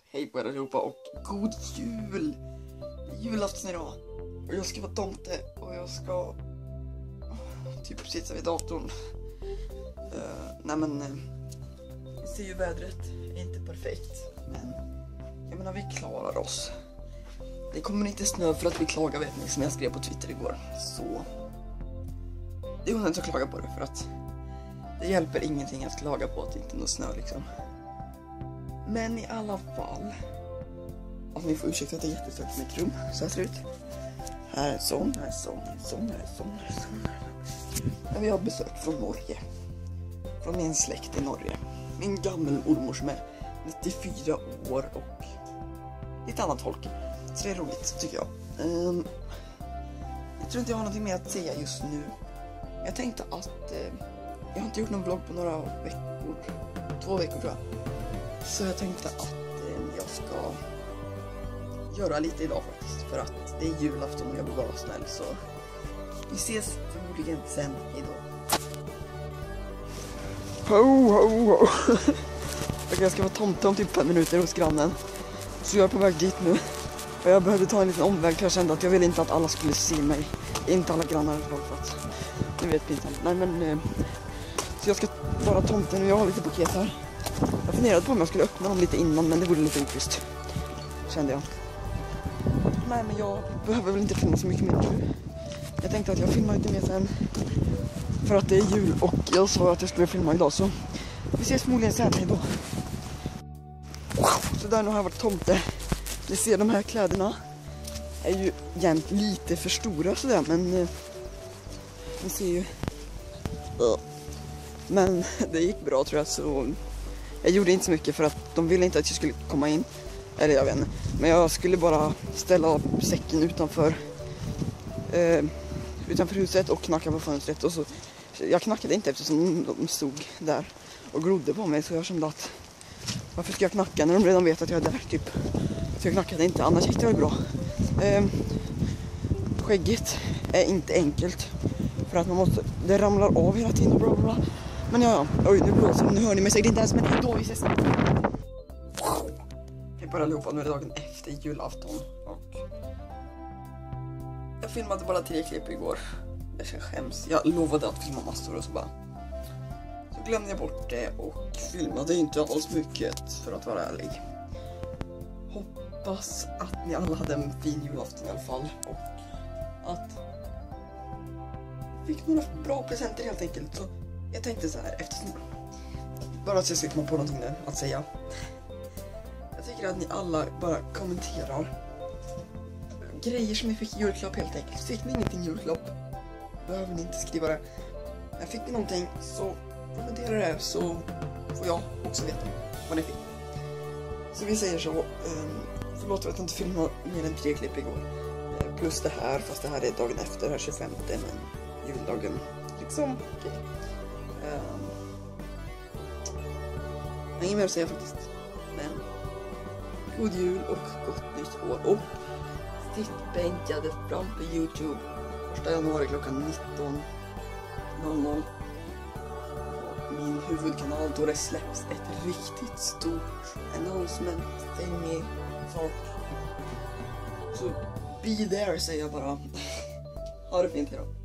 Hej på er allihopa och god jul! Det är julafton idag och jag ska vara tomte och jag ska typ sitta vid datorn. Vi ser ju vädret är inte perfekt, men jag menar vi klarar oss. Det kommer inte snö för att vi klagar, vet ni, som jag skrev på Twitter igår. Så det är onödigt att klaga på det, för att det hjälper ingenting att klaga på att det inte är någon snö liksom. Men i alla fall, alltså ni får ursäkta att det är jättestökt i mitt rum. Så här ser det ut. Här är sån, här är sån, här är sån, här är sån, här är sån. Vi har besök från Norge. Från min släkt i Norge. Min gammelmormor som är 94 år och lite annat folk. Så det är roligt tycker jag. Jag tror inte jag har någonting mer att säga just nu. Jag tänkte att jag har inte gjort någon vlogg på några veckor. 2 veckor tror jag. Så jag tänkte att jag ska göra lite idag faktiskt. För att det är julafton och jag vill vara snäll. Så vi ses förmodligen sen idag. Ho, ho, ho. Okej, jag ska vara tomte om typ 5 minuter hos grannen. Så jag är på väg dit nu. Och jag behövde ta en liten omväg för jag kände att jag ville inte att alla skulle se mig. Inte alla grannar för att ni vet pinsamt. Nej men så jag ska vara tomten och jag har lite paket här. Jag funderade på om jag skulle öppna dem lite innan, men det vore lite oschysst, kände jag. Nej, men jag behöver väl inte filma så mycket mer nu. Jag tänkte att jag filmar lite mer sen. För att det är jul och jag sa att jag skulle filma idag, så vi ses förmodligen sen, hejdå. Så där, nu har jag varit tomte. Ni ser, de här kläderna är ju jämt lite för stora sådär, men ni ser ju. Men det gick bra tror jag, så jag gjorde inte så mycket för att de ville inte att jag skulle komma in. Eller jag vet inte. Men jag skulle bara ställa säcken utanför huset och knacka på fönstret. Och så, jag knackade inte eftersom de stod där och glodde på mig. Så jag kände att varför ska jag knacka när de redan vet att jag är där typ. Så jag knackade inte, annars gick det väl bra. Skägget är inte enkelt. För att man måste, det ramlar av hela tiden och bla bla bla. Men ja, oj, nu hör ni mig säkert inte ens, men då vi ses. Hej på allihopa, nu är det dagen efter julafton och jag filmade bara 3 klipp igår. Jag ska skäms. Jag lovade att filma massor och så glömde jag bort det och filmade inte alls mycket, för att vara ärlig. Hoppas att ni alla hade en fin julafton i alla fall och att fick några bra presenter helt enkelt. Så jag tänkte så här, eftersom bara att jag ska komma på någonting nu att säga. Jag tycker att ni alla bara kommenterar grejer som ni fick i julklapp helt enkelt. Fick ni ingenting i julklapp, behöver ni inte skriva det. Men fick ni någonting så kommentera det, så får jag också veta vad ni fick. Så vi säger så, förlåt för att jag inte filmade mer än 3 klipp igår. Plus det här, fast det här är dagen efter, det här 25, men juldagen liksom, okej. Jag har inget mer att säga faktiskt. Men god jul och gott nytt år. Och sittbänkade framför YouTube 1 januari klockan 19:00. Min huvudkanal, då det släpps ett riktigt stort announcement thingy sak. Så be there, säger jag bara. Ha det fint idag.